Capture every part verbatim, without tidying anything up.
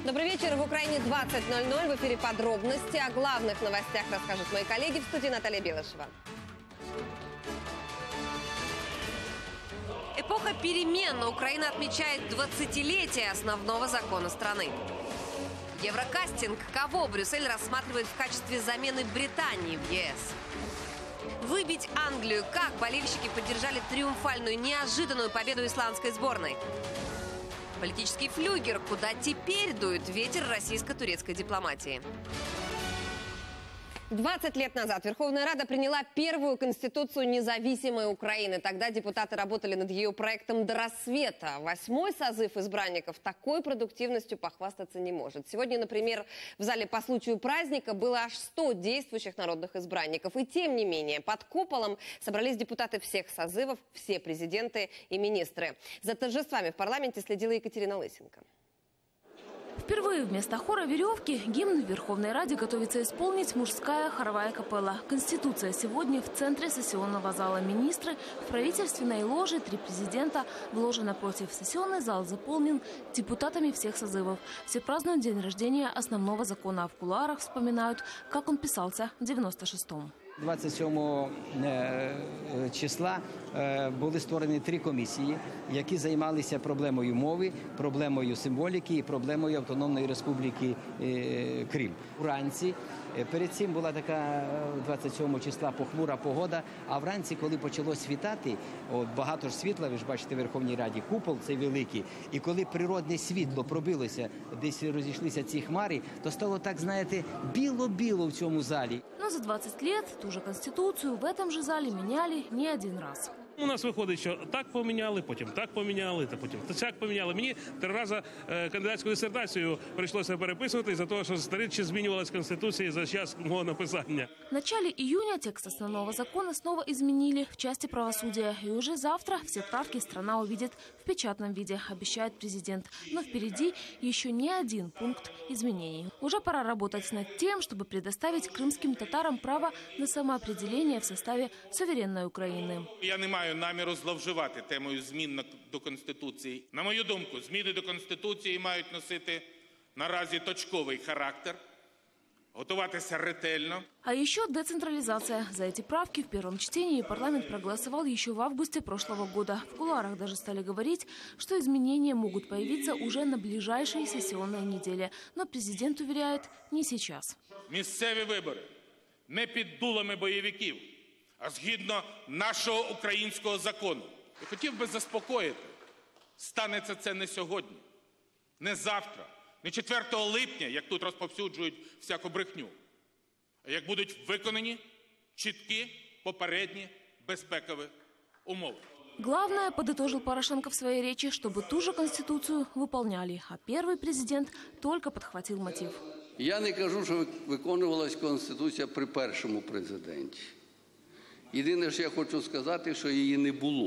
Добрый вечер. В Украине двадцать ноль ноль. В эфире подробности. О главных новостях расскажут мои коллеги. В студии Наталья Белышева. Эпоха перемен. Украина отмечает двадцатилетие основного закона страны. Еврокастинг. Кого Брюссель рассматривает в качестве замены Британии в ЕС? Выбить Англию. Как болельщики поддержали триумфальную, неожиданную победу исландской сборной? Политический флюгер. Куда теперь дует ветер российско-турецкой дипломатии? двадцать лет назад Верховная Рада приняла первую конституцию независимой Украины. Тогда депутаты работали над ее проектом до рассвета. Восьмой созыв избранников такой продуктивностью похвастаться не может. Сегодня, например, в зале по случаю праздника было аж сто действующих народных избранников. И тем не менее, под куполом собрались депутаты всех созывов, все президенты и министры. За торжествами в парламенте следила Екатерина Лысенко. Впервые вместо хора веревки гимн в Верховной Раде готовится исполнить мужская хоровая капелла. Конституция сегодня в центре сессионного зала. Министры в правительственной ложе, три президента. В ложе напротив. Сессионный зал заполнен депутатами всех созывов. Все празднуют день рождения основного закона, а в кулуарах вспоминают, как он писался в девяносто шестом. двадцять сьомого числа були створені три комісії, які займалися проблемою мови, проблемою символіки і проблемою Автономної Республіки Крим. Уранці, перед цим була така двадцять сьомого числа похмура погода, а вранці, коли почало світати, от багато ж світла, ви ж бачите в Верховній Раді, купол цей великий, і коли природне світло пробилося, десь розійшлися ці хмари, то стало так, знаєте, біло-біло в цьому залі. Но за двадцать лет ту же Конституцию в этом же зале меняли не один раз. У нас виходить, що так поміняли, потім так поміняли, та потім так поміняли. Мені три рази е, кандидатську дисертацію прийшлося переписувати за того, що старичі змінювалась Конституція за час мого написання. В начале июня текст основного закона снова изменили в части правосудия. И уже завтра все правки страна увидит в печатном виде, обещает президент. Но впереди еще не один пункт изменений. Уже пора работать над тем, чтобы предоставить крымским татарам право на самоопределение в составе суверенной Украины. Я не маю наміру зловживати темою змін до Конституції. На мою думку, зміни до Конституції мають носити наразі точковий характер, готуватися ретельно. А еще децентрализация. За эти правки в первом чтении парламент проголосовал еще в августе прошлого года. В кулуарах даже стали говорить, что изменения могут появиться уже на ближайшей сессионной неделе. Но президент уверяет, не сейчас. Місцеві вибори не під дулами бойовиків, а згідно нашого українського закону. Я хотів би заспокоїти, станеться це не сьогодні, не завтра, не четвертого липня, як тут розповсюджують всяку брехню, а як будуть виконані чіткі попередні безпекові умови. Главное, подытожил Порошенко в своей речи, чтобы ту же Конституцию выполняли. А первый президент только подхватил мотив. Я не кажу, що виконувалась Конституція при першому президенті. Єдине, що я хочу сказати, що її не було.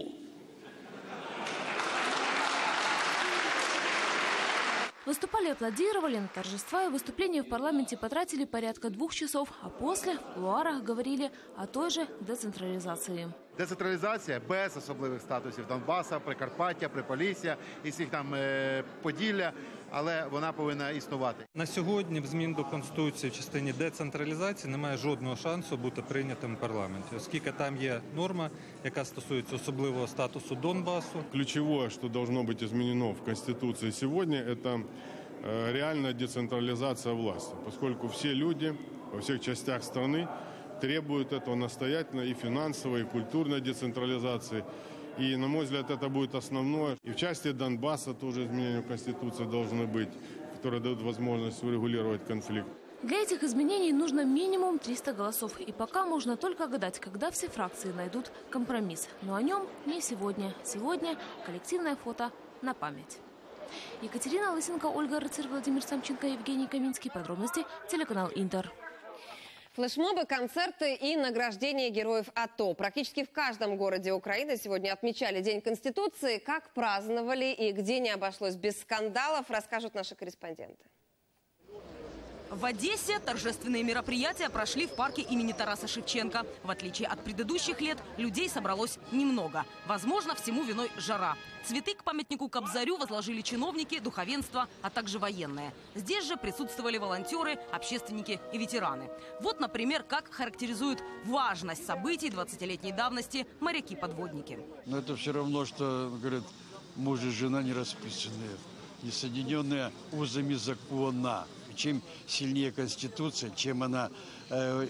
Выступали, аплодировали. На торжества и выступления в парламенте потратили порядка двух часов, а после в кулуарах говорили о той же децентрализации. Децентралізація без особливих статусів Донбаса, Прикарпаття, Приполісся і всіх там е, Поділля, але вона повинна існувати. На сьогодні в змін до Конституції в частині децентралізації немає жодного шансу бути прийнятим в парламенті, оскільки там є норма, яка стосується особливого статусу Донбасу. Ключевое, что должно быть изменено в Конституции сегодня, это реальная децентрализация власти, поскольку все люди во всех частях страны требуют этого настоятельно, и финансовой, и культурной децентрализации. И, на мой взгляд, это будет основное. И в части Донбасса тоже изменения в Конституции должны быть, которые дают возможность урегулировать конфликт. Для этих изменений нужно минимум триста голосов. И пока можно только гадать, когда все фракции найдут компромисс. Но о нем не сегодня. Сегодня коллективное фото на память. Екатерина Лысенко, Ольга Рыцарь, Владимир Самченко, Евгений Каминский. Подробности телеканал Интер. Флешмобы, концерты и награждение героев АТО. Практически в каждом городе Украины сегодня отмечали День Конституции. Как праздновали и где не обошлось без скандалов, расскажут наши корреспонденты. В Одессе торжественные мероприятия прошли в парке имени Тараса Шевченко. В отличие от предыдущих лет, людей собралось немного. Возможно, всему виной жара. Цветы к памятнику Кобзарю возложили чиновники, духовенство, а также военные. Здесь же присутствовали волонтеры, общественники и ветераны. Вот, например, как характеризуют важность событий двадцатилетней давности моряки-подводники. Но это все равно, что, говорят, муж и жена не расписанные, не соединенные узами закона. Чем сильнее Конституция, чем она э,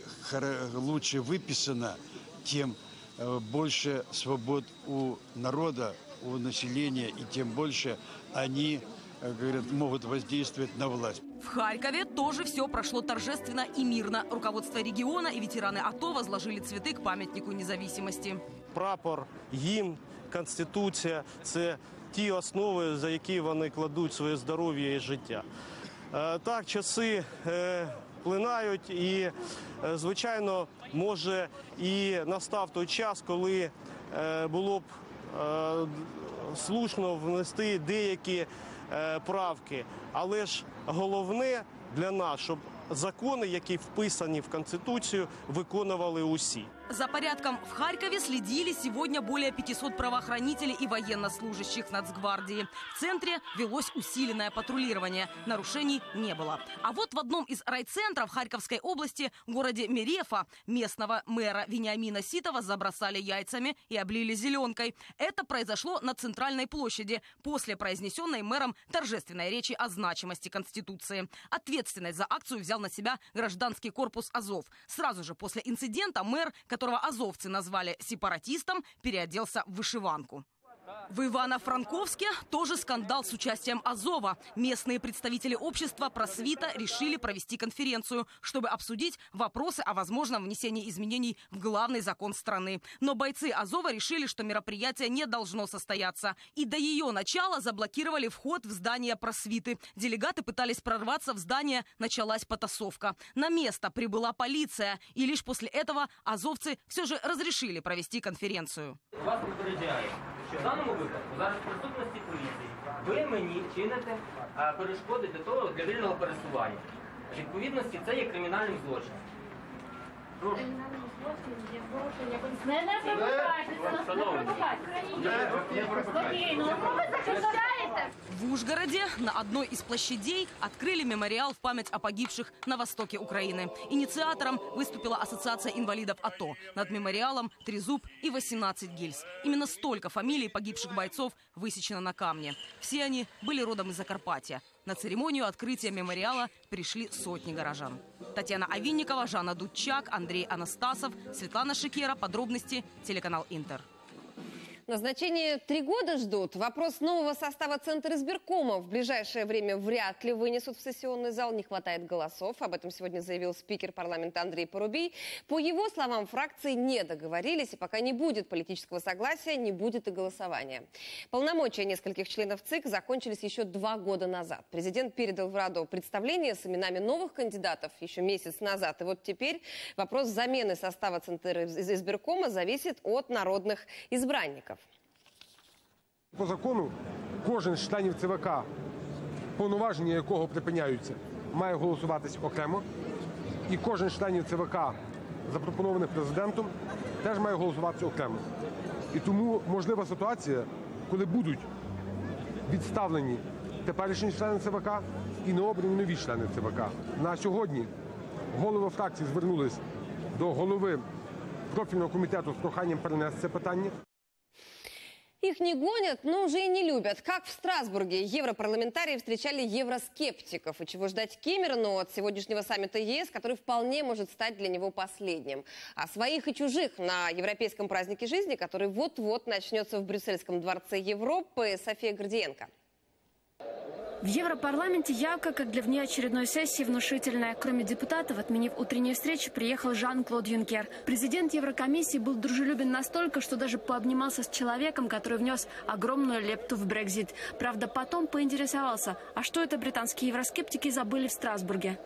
лучше выписана, тем э, больше свобод у народа, у населения, и тем больше они, э, говорят, могут воздействовать на власть. В Харькове тоже все прошло торжественно и мирно. Руководство региона и ветераны АТО возложили цветы к памятнику независимости. Прапор, гімн, Конституція – це ті основи, за які вони кладуть своє здоров'я і життя. Так, часи е, плинають і, е, звичайно, може і настав той час, коли е, було б е, слушно внести деякі е, правки. Але ж головне для нас, щоб закони, які вписані в Конституцію, виконували усі. За порядком в Харькове следили сегодня более пятисот правоохранителей и военнослужащих Нацгвардии. В центре велось усиленное патрулирование. Нарушений не было. А вот в одном из райцентров Харьковской области, городе Мерефа, местного мэра Вениамина Ситова забросали яйцами и облили зеленкой. Это произошло на Центральной площади после произнесенной мэром торжественной речи о значимости Конституции. Ответственность за акцию взял на себя гражданский корпус «Азов». Сразу же после инцидента мэр, которого азовцы назвали сепаратистом, переоделся в вышиванку. В Ивано-Франковске тоже скандал с участием Азова. Местные представители общества «Просвита» решили провести конференцию, чтобы обсудить вопросы о возможном внесении изменений в главный закон страны. Но бойцы Азова решили, что мероприятие не должно состояться. И до ее начала заблокировали вход в здание «Просвиты». Делегаты пытались прорваться в здание, началась потасовка. На место прибыла полиция. И лишь после этого азовцы все же разрешили провести конференцию. Вас попереджаю, що в даному випадку, зараз в присутності поліції, ви мені чините а, перешкоди для того, для вільного пересування. В відповідності це є кримінальним злочином. Прошу. Не, не пропускайте, не пропускайте. В Ужгороде на одной из площадей открыли мемориал в память о погибших на востоке Украины. Инициатором выступила Ассоциация инвалидов АТО. Над мемориалом трезуб и восемнадцать гильз. Именно столько фамилий погибших бойцов высечено на камне. Все они были родом из Закарпатья. На церемонию открытия мемориала пришли сотни горожан. Татьяна Овинникова, Жанна Дудчак, Андрей Анастасов, Светлана Шикера. Подробности телеканал Интер. Назначение три года ждут. Вопрос нового состава Центра избиркома в ближайшее время вряд ли вынесут в сессионный зал. Не хватает голосов. Об этом сегодня заявил спикер парламента Андрей Порубий. По его словам, фракции не договорились, и пока не будет политического согласия, не будет и голосования. Полномочия нескольких членов ЦИК закончились еще два года назад. Президент передал в Раду представление с именами новых кандидатов еще месяц назад. И вот теперь вопрос замены состава Центра избиркома зависит от народных избранников. По закону кожен з членів ЦВК, повноваження якого припиняються, має голосуватись окремо. І кожен з членів ЦВК, запропонованих президентом, теж має голосуватися окремо. І тому можлива ситуація, коли будуть відставлені теперішні члени ЦВК і не обрані нові члени ЦВК. На сьогодні голови фракцій звернулись до голови профільного комітету з проханням перенести це питання. Их не гонят, но уже и не любят. Как в Страсбурге европарламентарии встречали евроскептиков. И чего ждать Кэмерону от сегодняшнего саммита ЕС, который вполне может стать для него последним. А своих и чужих на европейском празднике жизни, который вот-вот начнется в Брюссельском дворце Европы, София Гордиенко. В Европарламенте явка, как для внеочередной сессии, внушительная. Кроме депутатов, отменив утреннюю встречу, приехал Жан-Клод Юнкер. Президент Еврокомиссии был дружелюбен настолько, что даже пообнимался с человеком, который внес огромную лепту в Брексит. Правда, потом поинтересовался, а что это британские евроскептики забыли в Страсбурге?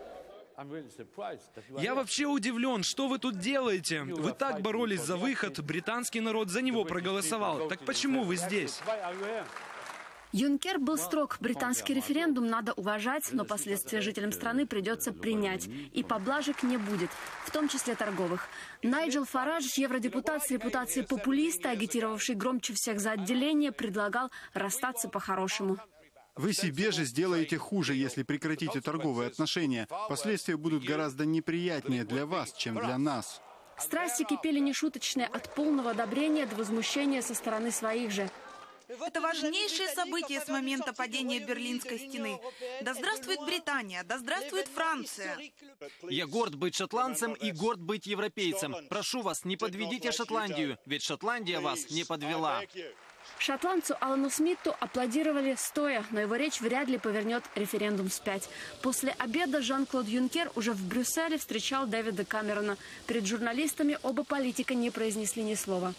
Я вообще удивлен, что вы тут делаете? Вы так боролись за выход, британский народ за него проголосовал. Так почему вы здесь? Юнкер был строг. Британский референдум надо уважать, но последствия жителям страны придется принять. И поблажек не будет, в том числе торговых. Найджел Фарадж, евродепутат с репутацией популиста, агитировавший громче всех за отделение, предлагал расстаться по-хорошему. Вы себе же сделаете хуже, если прекратите торговые отношения. Последствия будут гораздо неприятнее для вас, чем для нас. Страсти кипели нешуточные, от полного одобрения до возмущения со стороны своих же. Это важнейшее событие с момента падения Берлинской стены. Да здравствует Британия, да здравствует Франция. Я горд быть шотландцем и горд быть европейцем. Прошу вас, не подведите Шотландию, ведь Шотландия вас не подвела. Шотландцу Алану Смиту аплодировали стоя, но его речь вряд ли повернет референдум вспять. После обеда Жан-Клод Юнкер уже в Брюсселе встречал Дэвида Камерона. Перед журналистами оба политика не произнесли ни слова.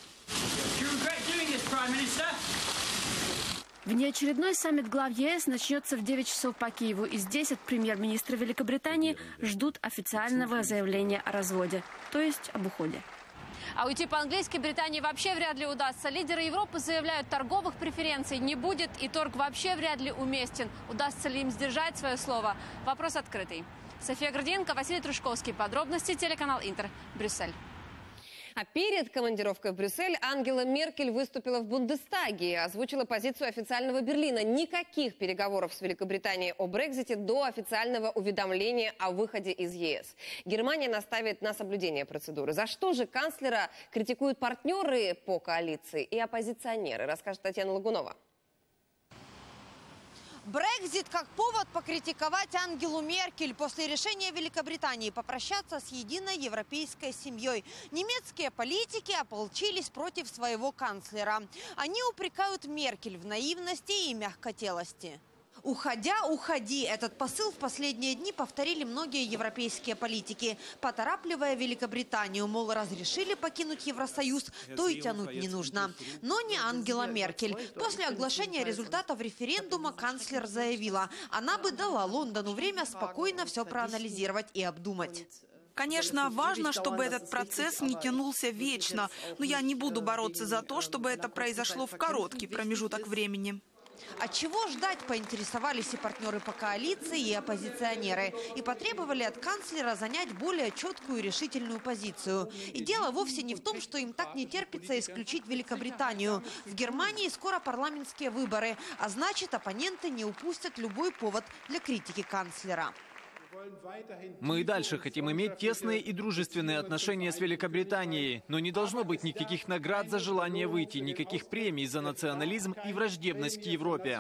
Внеочередной саммит глав ЕС начнется в девять часов по Киеву. И здесь от премьер-министра Великобритании ждут официального заявления о разводе, то есть об уходе. А уйти по-английски Британии вообще вряд ли удастся. Лидеры Европы заявляют, торговых преференций не будет и торг вообще вряд ли уместен. Удастся ли им сдержать свое слово? Вопрос открытый. София Гордиенко, Василий Трушковский. Подробности, телеканал Интер, Брюссель. А перед командировкой в Брюссель Ангела Меркель выступила в Бундестаге и озвучила позицию официального Берлина. Никаких переговоров с Великобританией о Брексите до официального уведомления о выходе из ЕС. Германия настаивает на соблюдении процедуры. За что же канцлера критикуют партнеры по коалиции и оппозиционеры, расскажет Татьяна Лагунова. Брексит как повод покритиковать Ангелу Меркель после решения Великобритании попрощаться с единой европейской семьей. Немецкие политики ополчились против своего канцлера. Они упрекают Меркель в наивности и мягкотелости. «Уходя, уходи». Этот посыл в последние дни повторили многие европейские политики, поторапливая Великобританию. Мол, разрешили покинуть Евросоюз, то и тянуть не нужно. Но не Ангела Меркель. После оглашения результатов референдума канцлер заявила, она бы дала Лондону время спокойно все проанализировать и обдумать. Конечно, важно, чтобы этот процесс не тянулся вечно, но я не буду бороться за то, чтобы это произошло в короткий промежуток времени. А чего ждать, поинтересовались и партнеры по коалиции, и оппозиционеры. И потребовали от канцлера занять более четкую и решительную позицию. И дело вовсе не в том, что им так не терпится исключить Великобританию. В Германии скоро парламентские выборы, а значит, оппоненты не упустят любой повод для критики канцлера. Мы и дальше хотим иметь тесные и дружественные отношения с Великобританией, но не должно быть никаких наград за желание выйти, никаких премий за национализм и враждебность к Европе.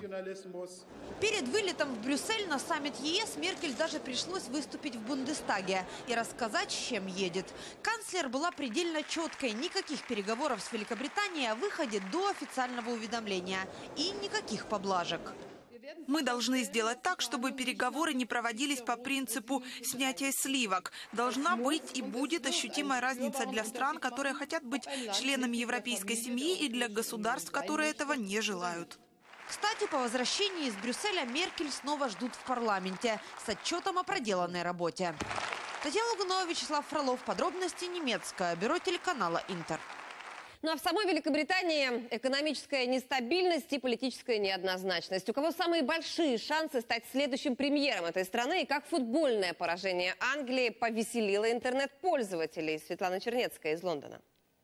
Перед вылетом в Брюссель на саммит ЕС Меркель даже пришлось выступить в Бундестаге и рассказать, с чем едет. Канцлер была предельно четкой: никаких переговоров с Великобританией о выходе до официального уведомления и никаких поблажек. Мы должны сделать так, чтобы переговоры не проводились по принципу снятия сливок. Должна быть и будет ощутимая разница для стран, которые хотят быть членами европейской семьи, и для государств, которые этого не желают. Кстати, по возвращении из Брюсселя Меркель снова ждут в парламенте с отчетом о проделанной работе. Татьяна Лагунова, Вячеслав Фролов. Подробности немецкое бюро телеканала Интер. Ну а в самой Великобритании экономическая нестабильность и политическая неоднозначность. У кого самые большие шансы стать следующим премьером этой страны и как футбольное поражение Англии повеселило интернет-пользователей? Светлана Чернецкая из Лондона.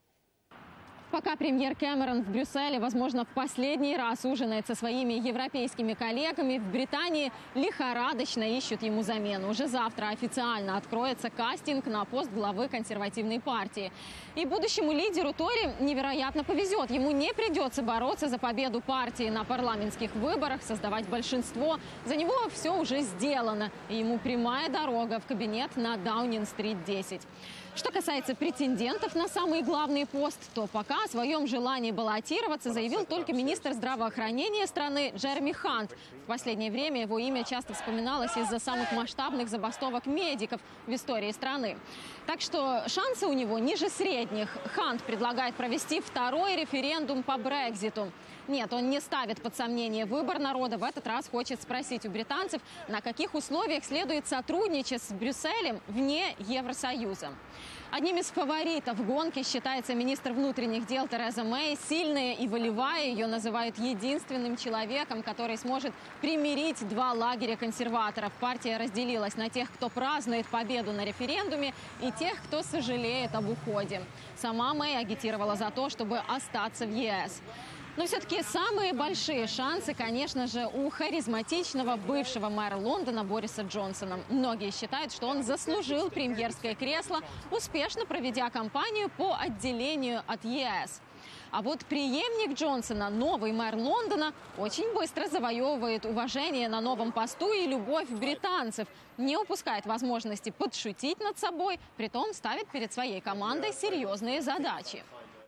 Пока премьер Кэмерон в Брюсселе, возможно, в последний раз ужинает со своими европейскими коллегами, в Британии лихорадочно ищут ему замену. Уже завтра официально откроется кастинг на пост главы консервативной партии. И будущему лидеру Тори невероятно повезет. Ему не придется бороться за победу партии на парламентских выборах, создавать большинство. За него все уже сделано. И ему прямая дорога в кабинет на Даунинг-стрит десять. Что касается претендентов на самый главный пост, то пока о своем желании баллотироваться заявил только министр здравоохранения страны Джереми Хант. В последнее время его имя часто вспоминалось из-за самых масштабных забастовок медиков в истории страны. Так что шансы у него ниже средних. Хант предлагает провести второй референдум по Брекситу. Нет, он не ставит под сомнение выбор народа. В этот раз хочет спросить у британцев, на каких условиях следует сотрудничать с Брюсселем вне Евросоюза. Одним из фаворитов гонки считается министр внутренних дел Тереза Мэй. Сильная и волевая, ее называют единственным человеком, который сможет примирить два лагеря консерваторов. Партия разделилась на тех, кто празднует победу на референдуме, и тех, кто сожалеет об уходе. Сама Мэй агитировала за то, чтобы остаться в ЕС. Но все-таки самые большие шансы, конечно же, у харизматичного бывшего мэра Лондона Бориса Джонсона. Многие считают, что он заслужил премьерское кресло, успешно проведя кампанию по отделению от ЕС. А вот преемник Джонсона, новый мэр Лондона, очень быстро завоевывает уважение на новом посту и любовь британцев. Не упускает возможности подшутить над собой, притом ставит перед своей командой серьезные задачи.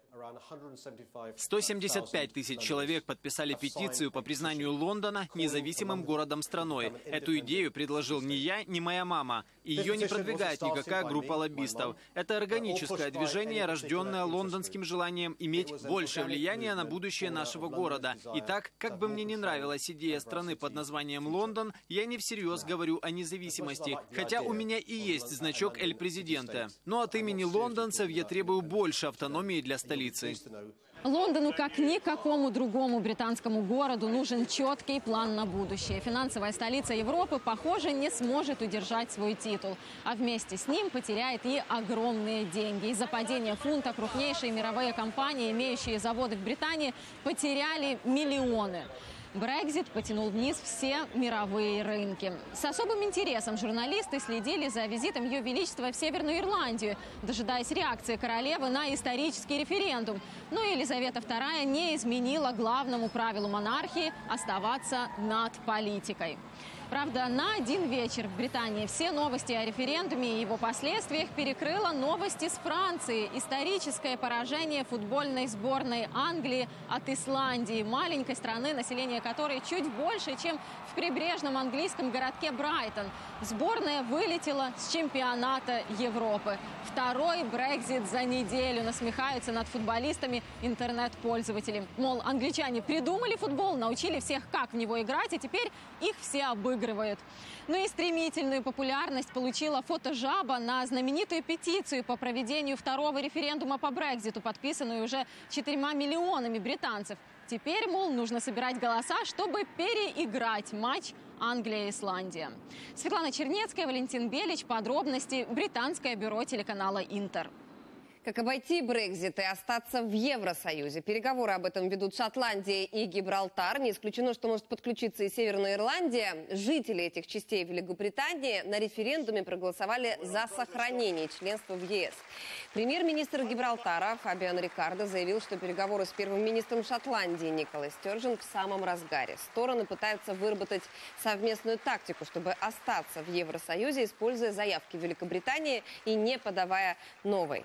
сто семьдесят пять тысяч человек подписали петицию по признанию Лондона независимым городом-страной. Эту идею предложил не я, не моя мама. Ее не продвигает никакая группа лоббистов. Это органическое движение, рожденное лондонским желанием иметь большее влияние на будущее нашего города. Итак, как бы мне не нравилась идея страны под названием Лондон, я не всерьез говорю о независимости, хотя у меня и есть значок «Эль Президента». Но от имени лондонцев я требую больше автономии для столицы. Лондону, как никакому другому британскому городу, нужен четкий план на будущее. Финансовая столица Европы, похоже, не сможет удержать свой титул. А вместе с ним потеряет и огромные деньги. Из-за падения фунта крупнейшие мировые компании, имеющие заводы в Британии, потеряли миллионы. Брексит потянул вниз все мировые рынки. С особым интересом журналисты следили за визитом Ее Величества в Северную Ирландию, дожидаясь реакции королевы на исторический референдум. Но Елизавета вторая не изменила главному правилу монархии – оставаться над политикой. Правда, на один вечер в Британии все новости о референдуме и его последствиях перекрыла новости с Франции. Историческое поражение футбольной сборной Англии от Исландии, маленькой страны, население которой чуть больше, чем в прибрежном английском городке Брайтон. Сборная вылетела с чемпионата Европы. Второй Брексит за неделю. Насмехаются над футболистами интернет-пользователи. Мол, англичане придумали футбол, научили всех, как в него играть, и теперь их все обыгрывают. Ну и стремительную популярность получила фотожаба на знаменитую петицию по проведению второго референдума по Брекситу, подписанную уже четырьмя миллионами британцев. Теперь, мол, нужно собирать голоса, чтобы переиграть матч Англия-Исландия. Светлана Чернецкая, Валентин Белич. Подробности. Британское бюро телеканала «Интер». Как обойти Брексит и остаться в Евросоюзе? Переговоры об этом ведут Шотландия и Гибралтар. Не исключено, что может подключиться и Северная Ирландия. Жители этих частей Великобритании на референдуме проголосовали за сохранение членства в ЕС. Премьер-министр Гибралтара Фабиан Рикардо заявил, что переговоры с первым министром Шотландии Николой Стёрджен в самом разгаре. Стороны пытаются выработать совместную тактику, чтобы остаться в Евросоюзе, используя заявки Великобритании и не подавая новой.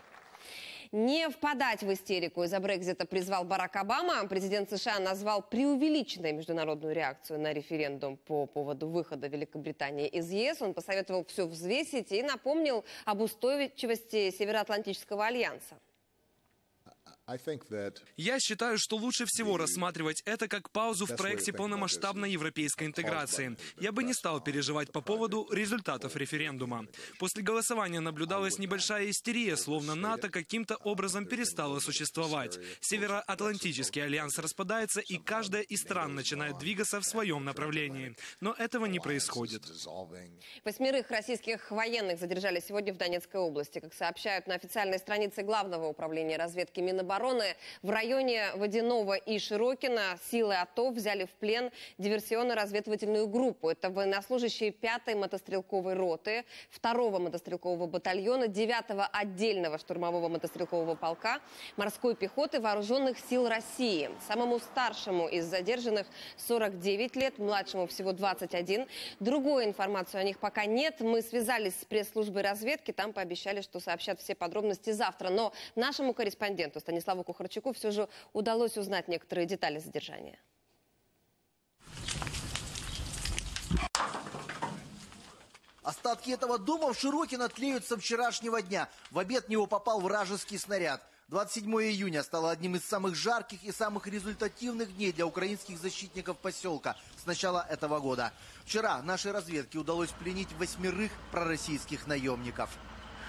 Не впадать в истерику из-за Брексита призвал Барак Обама. Президент США назвал преувеличенной международную реакцию на референдум по поводу выхода Великобритании из ЕС. Он посоветовал все взвесить и напомнил об устойчивости Североатлантического альянса. Я считаю, что лучше всего рассматривать это как паузу в проекте полномасштабной европейской интеграции. Я бы не стал переживать по поводу результатов референдума. После голосования наблюдалась небольшая истерия, словно НАТО каким-то образом перестало существовать. Североатлантический альянс распадается, и каждая из стран начинает двигаться в своем направлении. Но этого не происходит. Восьмерых российских военных задержали сегодня в Донецкой области. Как сообщают на официальной странице Главного управления разведки Минобороны, в районе Водяного и Широкина силы АТО взяли в плен диверсионно-разведывательную группу. Это военнослужащие пятой мотострелковой роты, второго мотострелкового батальона, девятого отдельного штурмового мотострелкового полка морской пехоты Вооруженных сил России. Самому старшему из задержанных сорок девять лет, младшему всего двадцать один. Другой информации о них пока нет. Мы связались с пресс-службой разведки, там пообещали, что сообщат все подробности завтра. Но нашему корреспонденту Станиславу Славу Кухарчуку все же удалось узнать некоторые детали задержания. Остатки этого дома в Широкино тлеют со вчерашнего дня. В обед в него попал вражеский снаряд. двадцать седьмое июня стало одним из самых жарких и самых результативных дней для украинских защитников поселка с начала этого года. Вчера нашей разведке удалось пленить восьмерых пророссийских наемников.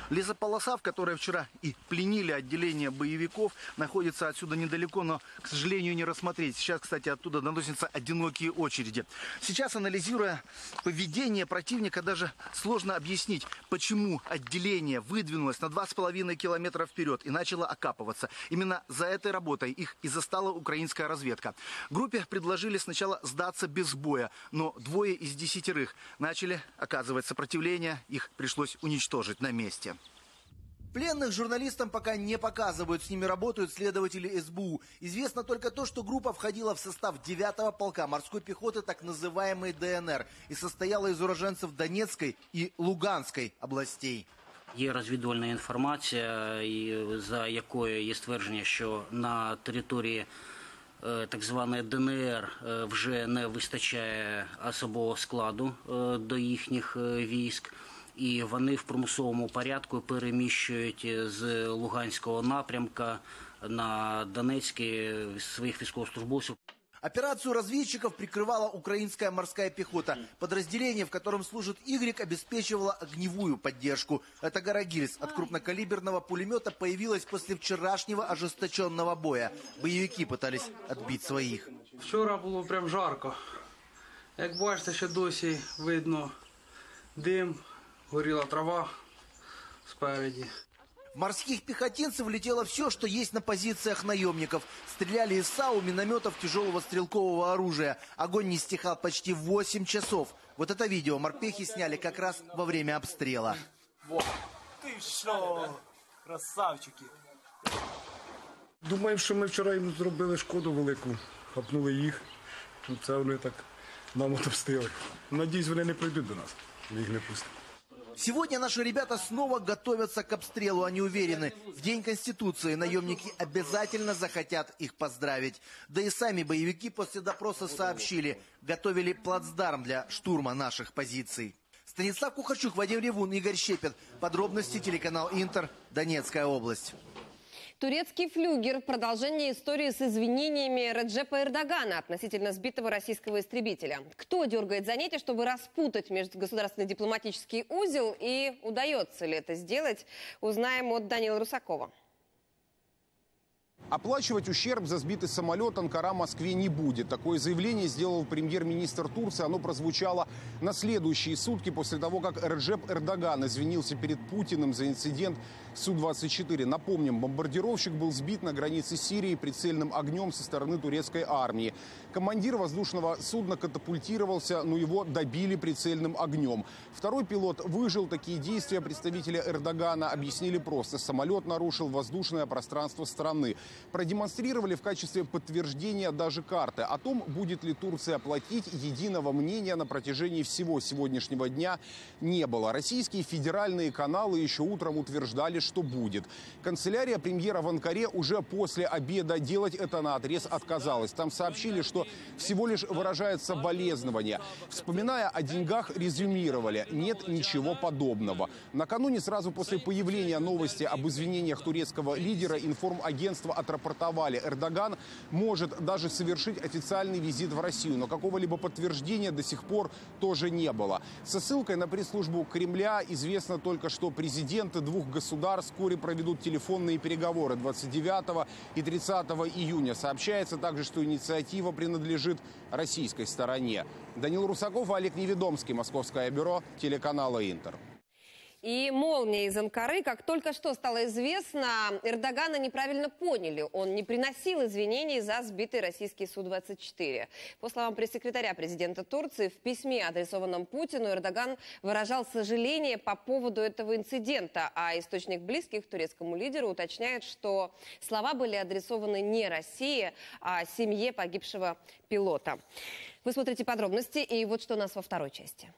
Лесополоса, в которой вчера и пленили отделение боевиков, находится отсюда недалеко, но, к сожалению, не рассмотреть. Сейчас, кстати, оттуда доносятся одинокие очереди. Сейчас, анализируя поведение противника, даже сложно объяснить, почему отделение выдвинулось на два с половиной километра вперед и начало окапываться. Именно за этой работой их и застала украинская разведка. Группе предложили сначала сдаться без боя, но двое из десятерых начали оказывать сопротивление, их пришлось уничтожить на месте. Пленных журналистам пока не показывают, с ними работают следователи эс бэ у. Известно только то, что группа входила в состав девятого полка морской пехоты, так называемой дэ эн эр, и состояла из уроженцев Донецкой и Луганской областей. Є розвідувальна інформація, за якою є ствердження, що на території так званої де ен ер вже не вистачає особового складу до їхніх військ. І вони в примусовому порядку переміщують з Луганського напрямка на Донецький своїх військовослужбовців. Операцию разведчиков прикрывала украинская морская пехота. Подразделение, в котором служит Игорь, обеспечивало огневую поддержку. Это Гарагильс от крупнокалиберного пулемета появилась после вчерашнего ожесточенного боя. Боевики пытались отбить своих. Вчора було прям жарко. Як бачите, ще досі видно дим, горіла трава спереді. В морских пехотинцев летело все, что есть на позициях наемников. Стреляли из САУ, минометов, тяжелого стрелкового оружия. Огонь не стихал почти восемь часов. Вот это видео морпехи сняли как раз во время обстрела. Во. Ты что, красавчики. Думаємо, що ми вчора їм зробили шкоду велику. Хапнули їх. Це вони так нам отомстили. Надіюсь, вони не прийдуть до нас. Ми їх не пустимо. Сегодня наши ребята снова готовятся к обстрелу. Они уверены, в День Конституции наемники обязательно захотят их поздравить. Да и сами боевики после допроса сообщили, готовили плацдарм для штурма наших позиций. Станислав Кухарчук, Вадим Ревун, Игорь Щепет. Подробности телеканал Интер, Донецкая область. Турецкий флюгер – продолжение истории с извинениями Реджепа Эрдогана относительно сбитого российского истребителя. Кто дергает за нити, чтобы распутать межгосударственный дипломатический узел, и удается ли это сделать, узнаем от Данила Русакова. Оплачивать ущерб за сбитый самолет Анкара Москве не будет. Такое заявление сделал премьер-министр Турции. Оно прозвучало на следующие сутки после того, как Реджеп Эрдоган извинился перед Путиным за инцидент Су двадцать четыре. Напомним, бомбардировщик был сбит на границе Сирии прицельным огнем со стороны турецкой армии. Командир воздушного судна катапультировался, но его добили прицельным огнем. Второй пилот выжил. Такие действия представителя Эрдогана объяснили просто. Самолет нарушил воздушное пространство страны. Продемонстрировали в качестве подтверждения даже карты. О том, будет ли Турция платить, единого мнения на протяжении всего сегодняшнего дня не было. Российские федеральные каналы еще утром утверждали, что будет. Канцелярия премьера в Анкаре уже после обеда делать это наотрез отказалась. Там сообщили, что всего лишь выражает соболезнования. Вспоминая о деньгах, резюмировали: нет ничего подобного. Накануне, сразу после появления новости об извинениях турецкого лидера, информагентство отрапортовали: Эрдоган может даже совершить официальный визит в Россию, но какого-либо подтверждения до сих пор тоже не было. Со ссылкой на пресс-службу Кремля известно только, что президенты двух государств вскоре проведут телефонные переговоры двадцать девятого и тридцатого июня. Сообщается также, что инициатива принадлежит российской стороне. Данил Русаков, Олег Неведомский, Московское бюро телеканала Интер. И молния из Анкары. Как только что стало известно, Эрдогана неправильно поняли. Он не приносил извинений за сбитый российский Су двадцать четыре. По словам пресс-секретаря президента Турции, в письме, адресованном Путину, Эрдоган выражал сожаление по поводу этого инцидента. А источник близкий к турецкому лидеру уточняет, что слова были адресованы не России, а семье погибшего пилота. Вы смотрите подробности, и вот что у нас во второй части.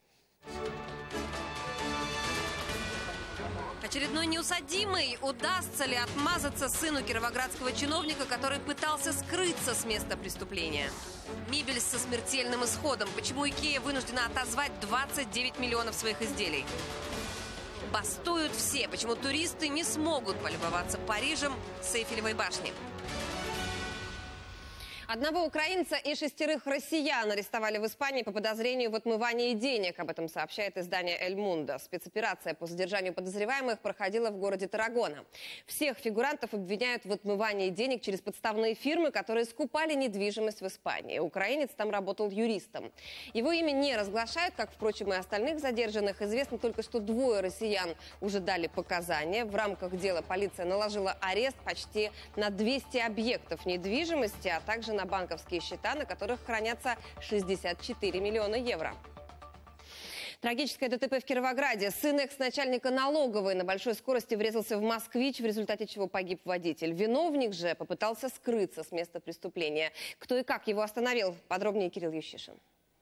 Очередной неусадимый. Удастся ли отмазаться сыну кировоградского чиновника, который пытался скрыться с места преступления? Мебель со смертельным исходом. Почему Икея вынуждена отозвать двадцать девять миллионов своих изделий? Бастуют все. Почему туристы не смогут полюбоваться Парижем с Эйфелевой башни? Одного украинца и шестерых россиян арестовали в Испании по подозрению в отмывании денег. Об этом сообщает издание «Эль Мундо». Спецоперация по задержанию подозреваемых проходила в городе Таррагона. Всех фигурантов обвиняют в отмывании денег через подставные фирмы, которые скупали недвижимость в Испании. Украинец там работал юристом. Его имя не разглашают, как, впрочем, и остальных задержанных. Известно только, что двое россиян уже дали показания. В рамках дела полиция наложила арест почти на двести объектов недвижимости, а также на банковские счета, на которых хранятся шестьдесят четыре миллиона евро. Трагическое ДТП в Кировограде. Сын экс-начальника налоговой на большой скорости врезался в «Москвич», в результате чего погиб водитель. Виновник же попытался скрыться с места преступления. Кто и как его остановил? Подробнее Кирилл Ющишин.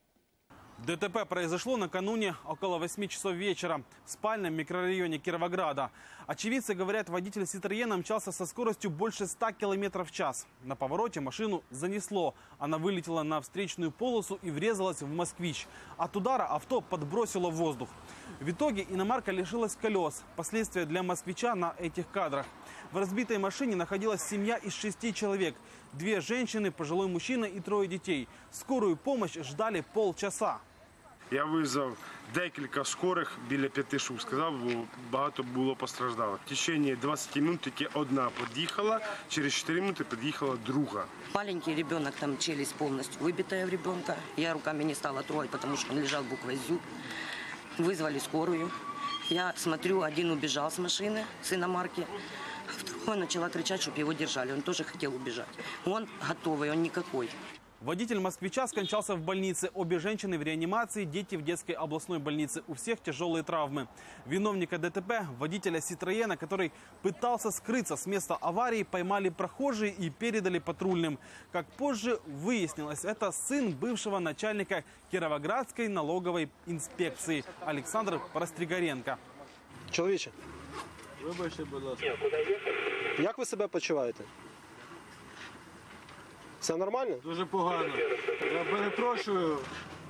ДТП произошло накануне около восьми часов вечера в спальном микрорайоне Кировограда. Очевидцы говорят, водитель «Ситроена» мчался со скоростью больше ста километров в час. На повороте машину занесло. Она вылетела на встречную полосу и врезалась в «Москвич». От удара авто подбросило в воздух. В итоге иномарка лишилась колес. Последствия для «Москвича» на этих кадрах. В разбитой машине находилась семья из шести человек. Две женщины, пожилой мужчина и трое детей. Скорую помощь ждали полчаса. Я визвав декілька скорих, біля п'яти штук сказав, бо багато було постраждалих. В течение двадцати минут тільки одна під'їхала, через чотири минути під'їхала друга. Маленький ребенок, там челюсть полностью выбитая у ребенка. Я руками не стала трогать, потому что он лежал буквой «Зю». Вызвали скорую. Я смотрю, один убежал с машины, с иномарки. Второй начала кричать, чтобы его держали. Он тоже хотел убежать. Он готовый, он никакой. Водитель «Москвича» скончался в больнице. Обе женщины в реанимации, дети в детской областной больнице. У всех тяжелые травмы. Виновника ДТП, водителя «Ситроена», который пытался скрыться с места аварии, поймали прохожие и передали патрульным. Как позже выяснилось, это сын бывшего начальника Кировоградской налоговой инспекции Александр Простригоренко. Чоловіче, вибачте, будь ласка. Як ви себе почуваєте? Все нормально? Дуже погано. Я перепрошую.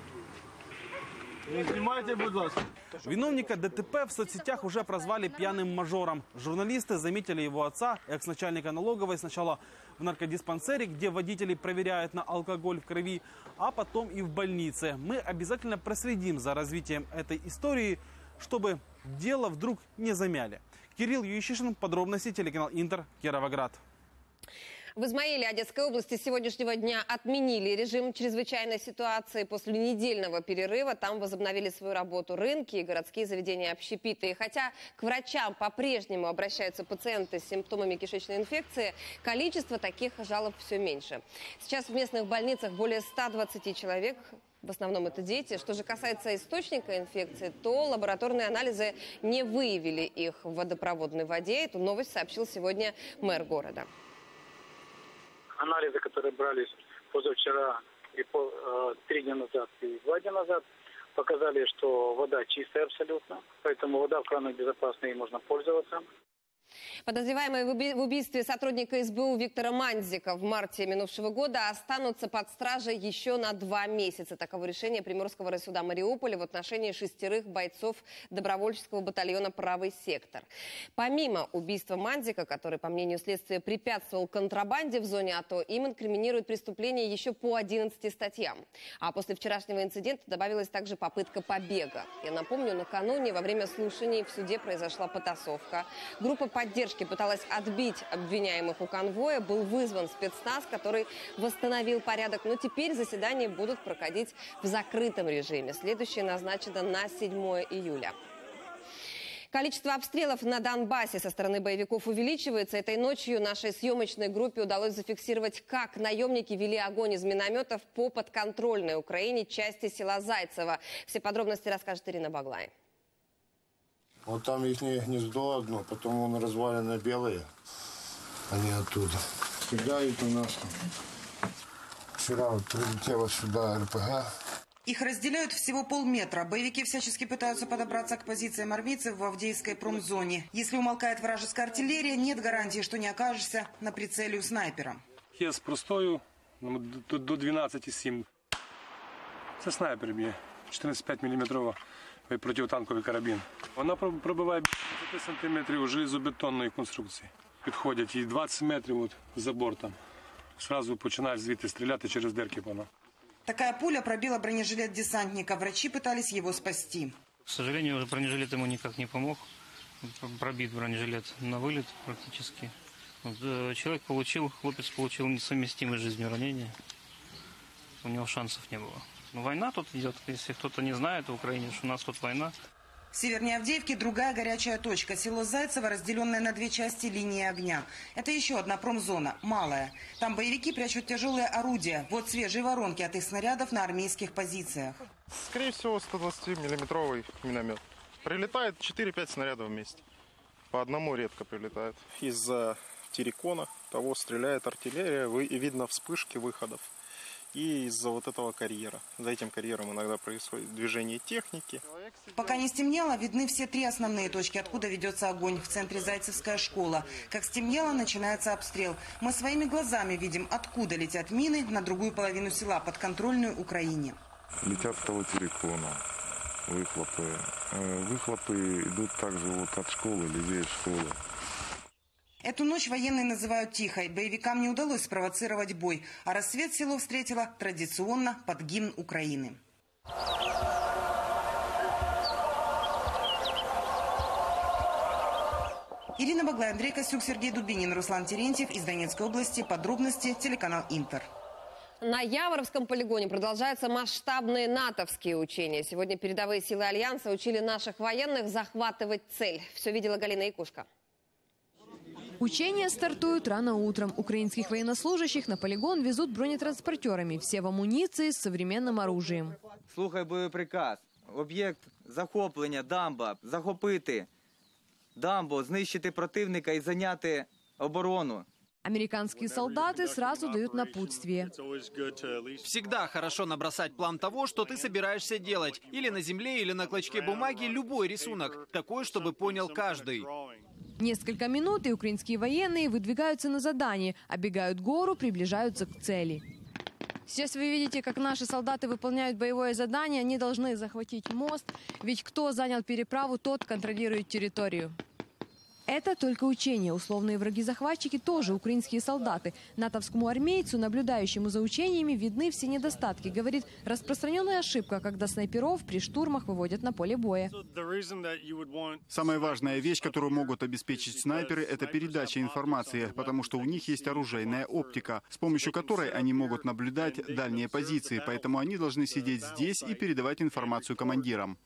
Не знімайте, будь ласка. Виновника ДТП в соцсетях уже прозвали пьяным мажором. Журналисты заметили его отца, экс-начальника налоговой, сначала в наркодиспансере, где водители проверяют на алкоголь в крови, а потом и в больнице. Мы обязательно проследим за развитием этой истории, чтобы дело вдруг не замяли. Кирилл Ющишин, подробности, телеканал Интер, Кировоград. В Измаиле Одесской области с сегодняшнего дня отменили режим чрезвычайной ситуации. После недельного перерыва там возобновили свою работу рынки и городские заведения общепита. И хотя к врачам по-прежнему обращаются пациенты с симптомами кишечной инфекции, количество таких жалоб все меньше. Сейчас в местных больницах более ста двадцати человек. В основном это дети. Что же касается источника инфекции, то лабораторные анализы не выявили их в водопроводной воде. Эту новость сообщил сегодня мэр города. Анализы, которые брались позавчера, и по, э, три дня назад и два дня назад, показали, что вода чистая абсолютно. Поэтому вода в кранах безопасная и можно пользоваться. Подозреваемые в убийстве сотрудника эс бэ у Виктора Манзика в марте минувшего года останутся под стражей еще на два месяца. Таково решение Приморского райсуда Мариуполя в отношении шестерых бойцов добровольческого батальона «Правый сектор». Помимо убийства Манзика, который, по мнению следствия, препятствовал контрабанде в зоне АТО, им инкриминируют преступления еще по одиннадцати статьям. А после вчерашнего инцидента добавилась также попытка побега. Я напомню, накануне во время слушаний в суде произошла потасовка. Группа поддержки пыталась отбить обвиняемых у конвоя. Был вызван спецназ, который восстановил порядок. Но теперь заседания будут проходить в закрытом режиме. Следующее назначено на седьмое июля. Количество обстрелов на Донбассе со стороны боевиков увеличивается. Этой ночью нашей съемочной группе удалось зафиксировать, как наемники вели огонь из минометов по подконтрольной Украине части села Зайцево. Все подробности расскажет Ирина Баглай. Вот там их гнездо одно, потом он развалено белые, они оттуда. Стреляют у нас. Вчера вот прилетело сюда эр пэ гэ. Их разделяют всего полметра. Боевики всячески пытаются подобраться к позициям армейцев в Авдеевской промзоне. Если умолкает вражеская артиллерия, нет гарантии, что не окажешься на прицеле у снайпера. Я з простою до дванадцяти сім. Це снайпер б'є, чотирнадцять п'ять міліметрова. Противотанковий карабін. Вона пробиває двадцять сантиметрів железобетонної конструкції. Підходять і двадцять метрів от за бортом. одразу починаєш звідти стріляти через дирки по нам. Такая пуля пробила бронежилет десантника. Врачи пытались его спасти. К сожалению, бронежилет ему никак не помог. Пробит бронежилет на вылет практически. Человек получил, хлопец получил несовместимое с жизнью ранение. У него шансов не было. Но война тут идет. Если кто-то не знает в Украине, что у нас тут война. Севернее Авдеевки другая горячая точка. Село Зайцево, разделенное на две части линии огня. Это еще одна промзона, малая. Там боевики прячут тяжелые орудия. Вот свежие воронки от их снарядов на армейских позициях. Скорее всего, сто двадцатимиллиметровый миномет. Прилетает четыре-пять снарядов вместе. По одному редко прилетает. Из-за террикона того стреляет артиллерия, и видно вспышки выходов. И из-за вот этого карьера. За этим карьером иногда происходит движение техники. Пока не стемнело, видны все три основные точки, откуда ведется огонь. В центре Зайцевская школа. Как стемнело, начинается обстрел. Мы своими глазами видим, откуда летят мины на другую половину села, подконтрольную Украине. Летят с того террикона. Выхлопы. Выхлопы идут также вот от школы, левее школы. Эту ночь военные называют тихой. Боевикам не удалось спровоцировать бой. А рассвет село встретило традиционно под гимн Украины. Ирина Баглай, Андрей Костюк, Сергей Дубинин, Руслан Терентьев из Донецкой области. Подробности телеканал Интер. На Яворовском полигоне продолжаются масштабные натовские учения. Сегодня передовые силы Альянса учили наших военных захватывать цель. Все видела Галина Якушка. Учения стартуют рано утром. Украинских военнослужащих на полигон везут бронетранспортерами. Все в амуниции с современным оружием. Слухай боєприказ. Об'єкт захоплення, дамба, захопити дамбу, знищити противника и зайняти оборону. Американские солдаты сразу дают напутствие. Всегда хорошо набросать план того, что ты собираешься делать. Или на земле, или на клочке бумаги любой рисунок. Такой, чтобы понял каждый. Несколько минут, и украинские военные выдвигаются на задание, оббегают гору, приближаются к цели. Сейчас вы видите, как наши солдаты выполняют боевое задание. Они должны захватить мост, ведь кто занял переправу, тот контролирует территорию. Это только учения. Условные враги-захватчики тоже украинские солдаты. Натовскому армейцу, наблюдающему за учениями, видны все недостатки. Говорит, распространенная ошибка, когда снайперов при штурмах выводят на поле боя. Самая важная вещь, которую могут обеспечить снайперы, это передача информации, потому что у них есть оружейная оптика, с помощью которой они могут наблюдать дальние позиции. Поэтому они должны сидеть здесь и передавать информацию командирам.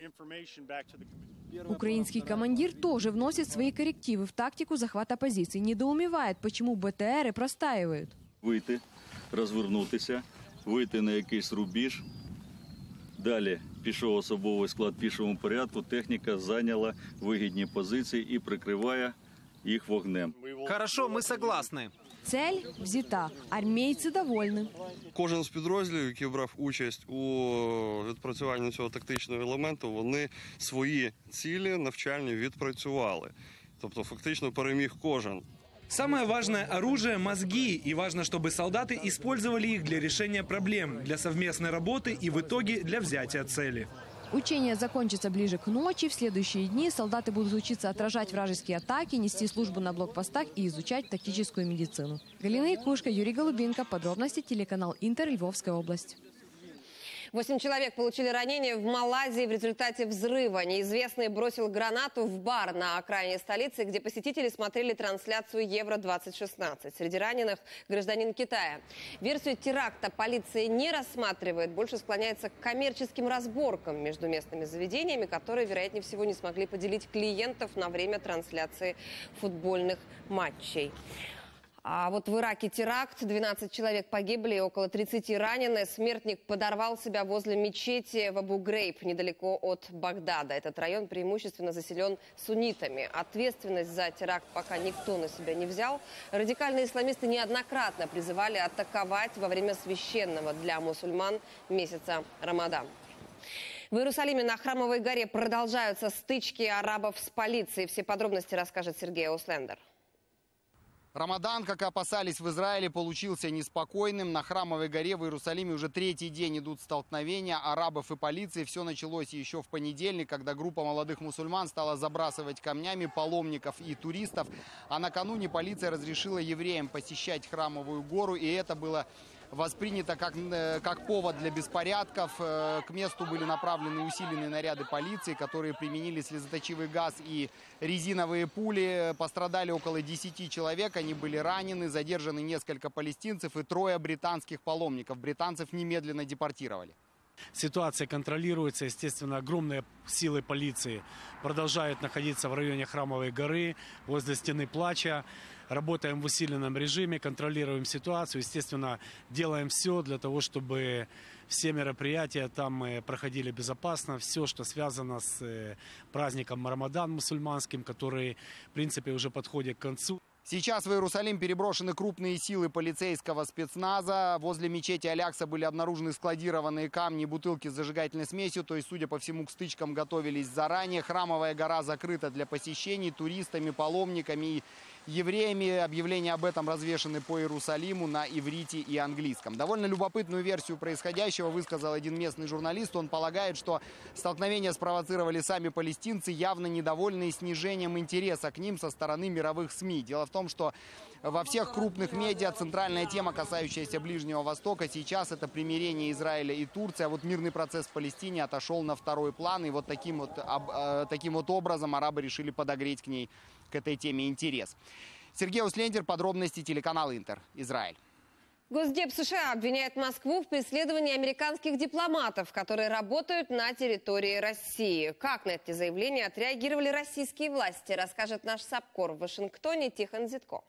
Украинский командир тоже вносит свои коррективы в тактику захвата позиций. Недоумевает, почему БТРи простаивают. Вийти, розвернутися, вийти на якийсь рубіж. Далі пішов особовий склад в пішому порядку, техніка зайняла вигідні позиції і прикриває їх вогнем. Хорошо, мы согласны. Цель взята. Армейцы довольны. Кожен з підрозділів, який брав участь у відпрацюванні цього тактичного елементу, вони свої цілі навчальні відпрацювали. Тобто фактично переміг кожен. Самое важное оружие – мозги, и важно, чтобы солдаты использовали их для решения проблем, для совместной работы и в итоге для взятия цели. Учения закончатся ближе к ночи. В следующие дни солдаты будут учиться отражать вражеские атаки, нести службу на блокпостах и изучать тактическую медицину. Галина Якушка, Юрий Голубинка. Подробности телеканал Интер, Львовская область. Восемь человек получили ранения в Малайзии в результате взрыва. Неизвестный бросил гранату в бар на окраине столицы, где посетители смотрели трансляцию Евро двадцать шестнадцать. Среди раненых гражданин Китая. Версию теракта полиция не рассматривает, больше склоняется к коммерческим разборкам между местными заведениями, которые, вероятнее всего, не смогли поделить клиентов на время трансляции футбольных матчей. А вот в Ираке теракт, двенадцать человек погибли, около тридцати ранены. Смертник подорвал себя возле мечети в Абу-Грейб, недалеко от Багдада. Этот район преимущественно заселен суннитами. Ответственность за теракт пока никто на себя не взял. Радикальные исламисты неоднократно призывали атаковать во время священного для мусульман месяца Рамадан. В Иерусалиме на Храмовой горе продолжаются стычки арабов с полицией. Все подробности расскажет Сергей Ауслендер. Рамадан, как и опасались в Израиле, получился неспокойным. На Храмовой горе в Иерусалиме уже третий день идут столкновения арабов и полиции. Все началось еще в понедельник, когда группа молодых мусульман стала забрасывать камнями паломников и туристов. А накануне полиция разрешила евреям посещать Храмовую гору, и это было воспринято как, как повод для беспорядков. К месту были направлены усиленные наряды полиции, которые применили слезоточивый газ и резиновые пули. Пострадали около десяти человек, они были ранены, задержаны несколько палестинцев и трое британских паломников. Британцев немедленно депортировали. Ситуация контролируется, естественно, огромные силы полиции продолжают находиться в районе Храмовой горы, возле стены плача. Работаем в усиленном режиме, контролируем ситуацию, естественно, делаем все для того, чтобы все мероприятия там проходили безопасно. Все, что связано с праздником Рамадан мусульманским, который, в принципе, уже подходит к концу. Сейчас в Иерусалим переброшены крупные силы полицейского спецназа. Возле мечети Алякса были обнаружены складированные камни и бутылки с зажигательной смесью. То есть, судя по всему, к стычкам готовились заранее. Храмовая гора закрыта для посещений туристами, паломниками и евреями. Объявления об этом развешаны по Иерусалиму на иврите и английском. Довольно любопытную версию происходящего высказал один местный журналист. Он полагает, что столкновения спровоцировали сами палестинцы, явно недовольные снижением интереса к ним со стороны мировых СМИ. Дело в том, что во всех крупных медиа центральная тема, касающаяся Ближнего Востока, сейчас это примирение Израиля и Турции. А вот мирный процесс в Палестине отошел на второй план. И вот таким вот, об, таким вот образом арабы решили подогреть к ней, к этой теме интерес. Сергей Услендер, подробности, телеканал Интер, Израиль. Госдеп США обвиняет Москву в преследовании американских дипломатов, которые работают на территории России. Как на эти заявления отреагировали российские власти, расскажет наш САПКОР в Вашингтоне Тихон Зитко.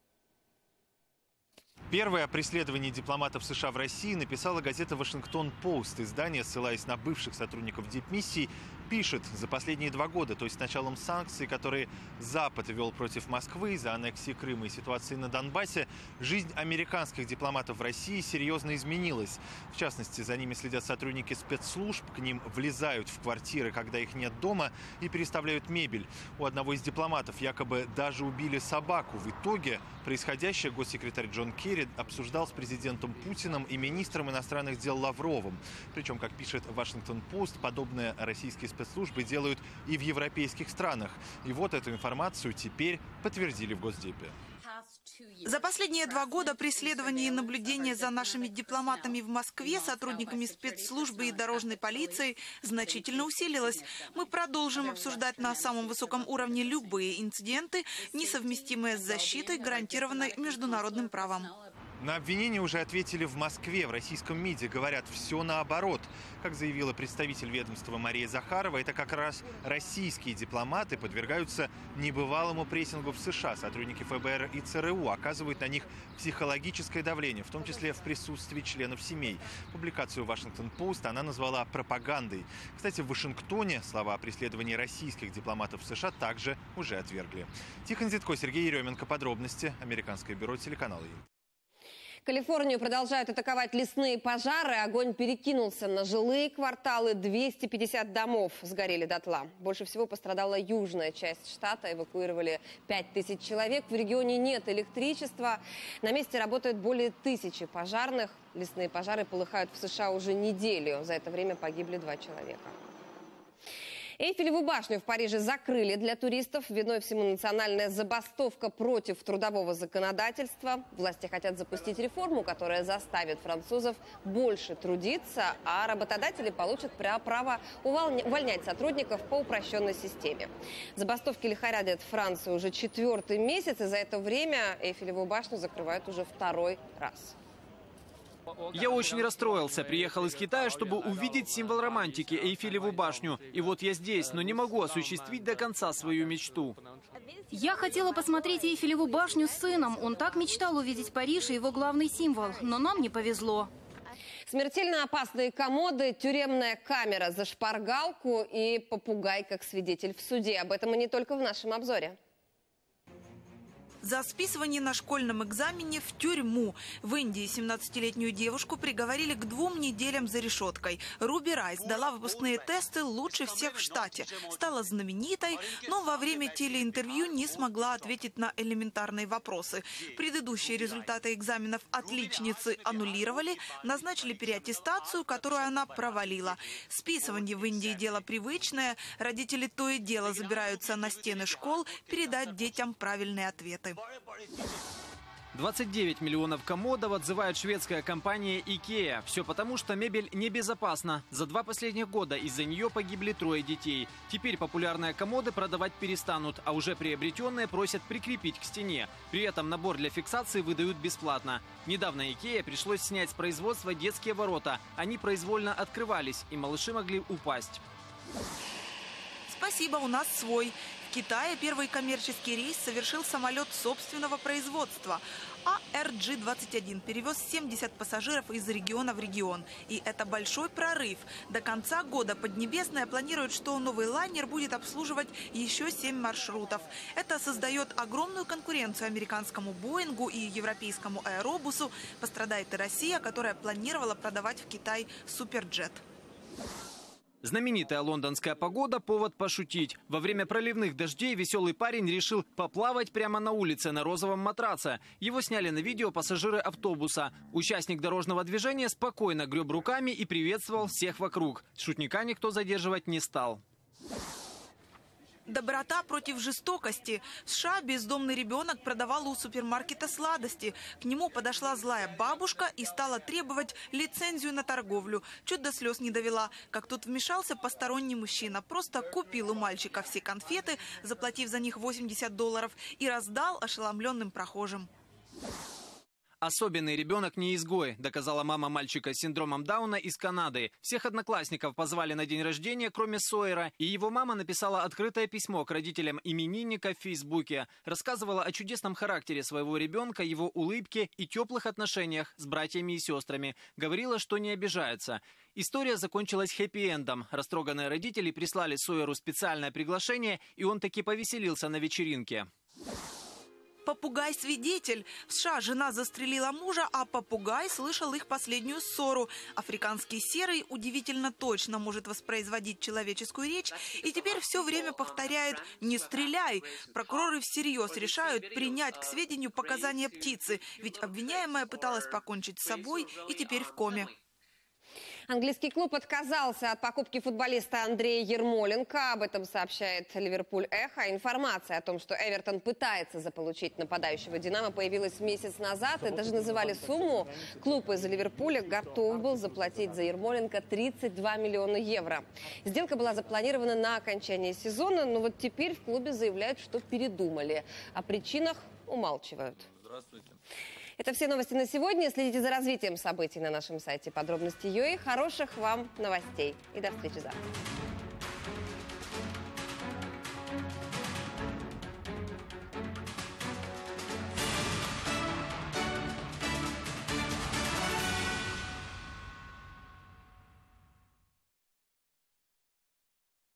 Первое о преследовании дипломатов США в России написала газета «Вашингтон-Пост». Издание, ссылаясь на бывших сотрудников дипмиссий, пишет: за последние два года, то есть с началом санкций, которые Запад ввел против Москвы из-за аннексии Крыма и ситуации на Донбассе, жизнь американских дипломатов в России серьезно изменилась. В частности, за ними следят сотрудники спецслужб, к ним влезают в квартиры, когда их нет дома, и переставляют мебель. У одного из дипломатов якобы даже убили собаку. В итоге происходящее госсекретарь Джон Керри обсуждал с президентом Путиным и министром иностранных дел Лавровым. Причем, как пишет «Вашингтон-Пост», подобные российские спецслужбы делают и в европейских странах. И вот эту информацию теперь подтвердили в Госдепе. За последние два года преследование и наблюдение за нашими дипломатами в Москве, сотрудниками спецслужбы и дорожной полиции значительно усилилось. Мы продолжим обсуждать на самом высоком уровне любые инциденты, несовместимые с защитой, гарантированной международным правом. На обвинение уже ответили в Москве. В российском МИДе говорят все наоборот. Как заявила представитель ведомства Мария Захарова, это как раз российские дипломаты подвергаются небывалому прессингу в США. Сотрудники ФБР и ЦРУ оказывают на них психологическое давление, в том числе в присутствии членов семей. Публикацию «Вашингтон-Пост» она назвала пропагандой. Кстати, в Вашингтоне слова о преследовании российских дипломатов в США также уже отвергли. Тихон Зитко, Сергей Еременко. Подробности. Американское бюро телеканала «Интер». Калифорнию продолжают атаковать лесные пожары. Огонь перекинулся на жилые кварталы. двести пятьдесят домов сгорели дотла. Больше всего пострадала южная часть штата. Эвакуировали пять тысяч человек. В регионе нет электричества. На месте работают более тысячи пожарных. Лесные пожары полыхают в США уже неделю. За это время погибли два человека. Эйфелеву башню в Париже закрыли для туристов. Виной всему национальная забастовка против трудового законодательства. Власти хотят запустить реформу, которая заставит французов больше трудиться, а работодатели получат право увольнять сотрудников по упрощенной системе. Забастовки лихорадят Францию уже четвертый месяц, и за это время Эйфелеву башню закрывают уже второй раз. Я очень расстроился. Приехал из Китая, чтобы увидеть символ романтики – Эйфелеву башню. И вот я здесь, но не могу осуществить до конца свою мечту. Я хотела посмотреть Эйфелеву башню с сыном. Он так мечтал увидеть Париж и его главный символ. Но нам не повезло. Смертельно опасные комоды, тюремная камера за шпаргалку и попугай как свидетель в суде. Об этом и не только в нашем обзоре. За списывание на школьном экзамене в тюрьму. В Индии семнадцатилетнюю девушку приговорили к двум неделям за решеткой. Руби Райс дала выпускные тесты лучше всех в штате. Стала знаменитой, но во время телеинтервью не смогла ответить на элементарные вопросы. Предыдущие результаты экзаменов отличницы аннулировали, назначили переаттестацию, которую она провалила. Списывание в Индии дело привычное. Родители то и дело забираются на стены школ передать детям правильные ответы. двадцать девять миллионов комодов отзывает шведская компания IKEA. Все потому, что мебель небезопасна. За два последних года из-за нее погибли трое детей. Теперь популярные комоды продавать перестанут, а уже приобретенные просят прикрепить к стене. При этом набор для фиксации выдают бесплатно. Недавно IKEA пришлось снять с производства детские ворота. Они произвольно открывались, и малыши могли упасть. Спасибо, у нас свой. В Китае первый коммерческий рейс совершил самолет собственного производства. А эр джи двадцать один перевез семьдесят пассажиров из региона в регион. И это большой прорыв. До конца года Поднебесная планирует, что новый лайнер будет обслуживать еще семь маршрутов. Это создает огромную конкуренцию американскому Боингу и европейскому Аэробусу. Пострадает и Россия, которая планировала продавать в Китай суперджет. Знаменитая лондонская погода – повод пошутить. Во время проливных дождей веселый парень решил поплавать прямо на улице на розовом матраце. Его сняли на видео пассажиры автобуса. Участник дорожного движения спокойно греб руками и приветствовал всех вокруг. Шутника никто задерживать не стал. Доброта против жестокости. В США бездомный ребенок продавал у супермаркета сладости. К нему подошла злая бабушка и стала требовать лицензию на торговлю. Чуть до слез не довела. Как тут вмешался посторонний мужчина. Просто купил у мальчика все конфеты, заплатив за них восемьдесят долларов, и раздал ошеломленным прохожим. Особенный ребенок не изгой, доказала мама мальчика с синдромом Дауна из Канады. Всех одноклассников позвали на день рождения, кроме Сойера. И его мама написала открытое письмо к родителям именинника в Фейсбуке. Рассказывала о чудесном характере своего ребенка, его улыбке и теплых отношениях с братьями и сестрами. Говорила, что не обижается. История закончилась хэппи-эндом. Растроганные родители прислали Сойеру специальное приглашение, и он таки повеселился на вечеринке. Попугай-свидетель. В США жена застрелила мужа, а попугай слышал их последнюю ссору. Африканский серый удивительно точно может воспроизводить человеческую речь и теперь все время повторяет «не стреляй». Прокуроры всерьез решают принять к сведению показания птицы, ведь обвиняемая пыталась покончить с собой и теперь в коме. Английский клуб отказался от покупки футболиста Андрея Ермоленко. Об этом сообщает Ливерпуль Эхо. Информация о том, что Эвертон пытается заполучить нападающего «Динамо», появилась месяц назад. И даже называли сумму. Клуб из Ливерпуля готов был заплатить за Ермоленко тридцать два миллиона евро. Сделка была запланирована на окончание сезона, но вот теперь в клубе заявляют, что передумали. О причинах умалчивают. Здравствуйте. Это все новости на сегодня. Следите за развитием событий на нашем сайте подробности точка ю а. Хороших вам новостей и до встречи завтра.